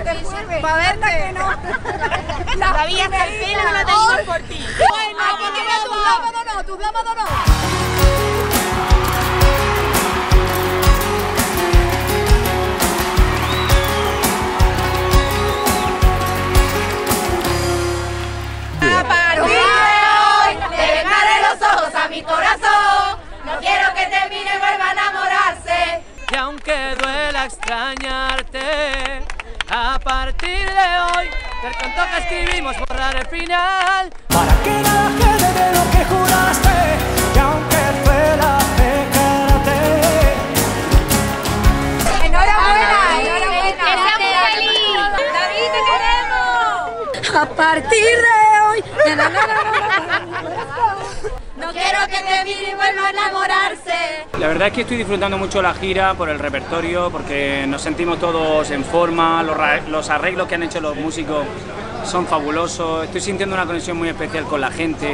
Para verte que no. Todavía hasta el pelo no tengo por ti. Bueno, tus lábados no. A partir de hoy, te vengaré los ojos a mi corazón. No quiero que te mire y vuelva a enamorarse. Y aunque duela extrañarte, a partir de hoy, del canto que escribimos borrar el final. Para que nada quede de lo que juraste, y aunque duela pecarte. Enhorabuena, David, te queremos. A partir de hoy. No quiero que te mire y vuelva a enamorarse. La verdad es que estoy disfrutando mucho la gira por el repertorio, porque nos sentimos todos en forma, los arreglos que han hecho los músicos son fabulosos, estoy sintiendo una conexión muy especial con la gente.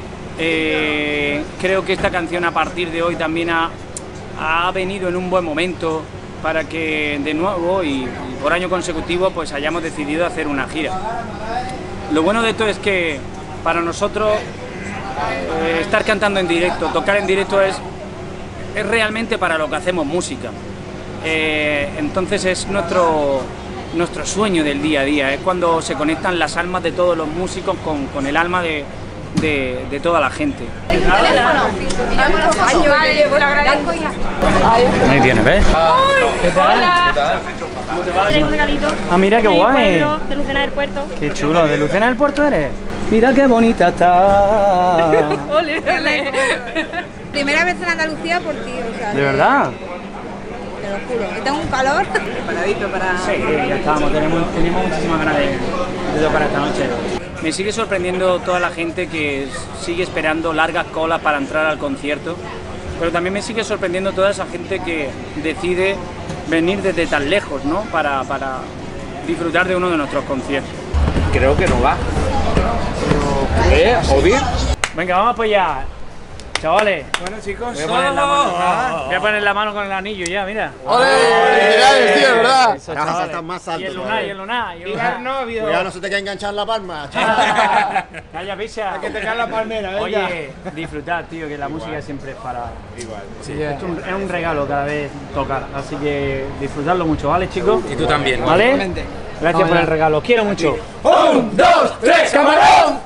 Creo que esta canción a partir de hoy también ha venido en un buen momento para que de nuevo y por año consecutivo pues hayamos decidido hacer una gira. Lo bueno de esto es que para nosotros estar cantando en directo, tocar en directo es realmente para lo que hacemos música. Entonces es nuestro sueño del día a día, es cuando se conectan las almas de todos los músicos con el alma de toda la gente. Ahí tienes, ¿ves? ¿Qué tal? Tengo un regalito. Ah, mira qué guay. De Lucena del Puerto. Qué chulo, ¿de Lucena del Puerto eres? Mira qué bonita está. Ole, ole. Primera vez en Andalucía por ti, o sea. ¿De verdad? Te lo juro. Y tengo un calor. Preparadito para... Sí, ya estábamos, tenemos muchísimas ganas de tocar esta noche. Me sigue sorprendiendo toda la gente que sigue esperando largas colas para entrar al concierto, pero también me sigue sorprendiendo toda esa gente que decide venir desde tan lejos, ¿no? Para disfrutar de uno de nuestros conciertos. Creo que no va. ¿Odir? Venga, vamos para allá. Chavales, Bueno, chicos, voy a poner la mano con el anillo ya, mira. ¡Ole! ¡Felicidades, tío, verdad! Eso, Ahora vas a chavales. estar más alto. Y el lunar, y el lunar, y el lunar. novio. Cuidado, no se te quede enganchar la palma. Calla, picha. Hay que tocar la palmera, venga. Oye, disfrutar, tío, que la música siempre es para... Igual. Sí, es un regalo cada vez tocar, así que disfrutarlo mucho, ¿vale, chicos? Y tú también. ¿Vale? Gracias por el regalo, os quiero mucho. ¡1, 2, 3, camarón!